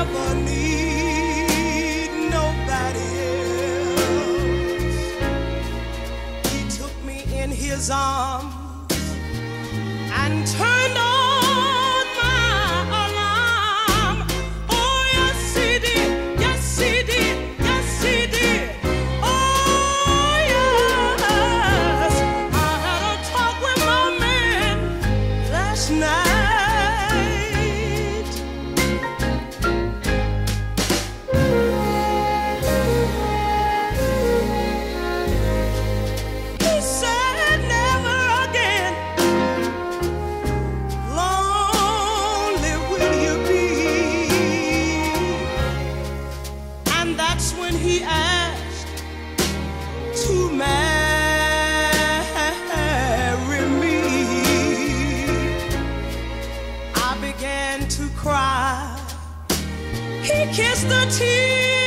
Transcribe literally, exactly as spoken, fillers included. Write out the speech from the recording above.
never need nobody else. He took me in his arms and turned on my alarm. Oh, yes, he did. Yes, he did. Yes, he did. Oh, yes. I had a talk with my man last night. He said never again lonely will you be. And that's when he asked to marry me. I began to cry. He kissed the tears